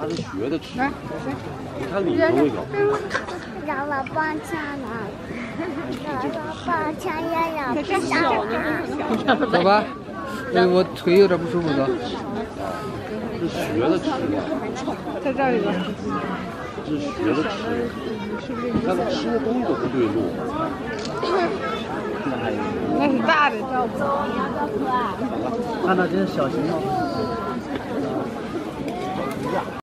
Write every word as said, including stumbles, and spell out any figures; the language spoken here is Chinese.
它是学着吃。你看里头那个。 让我帮抢了，让我帮抢呀呀！太小了， 走吧，呃，我腿有点不舒服，走。 是学着吃的。 在这儿一个。 是学着吃的。你看它吃的东西都不对路。 那是大的， 看到这小型的。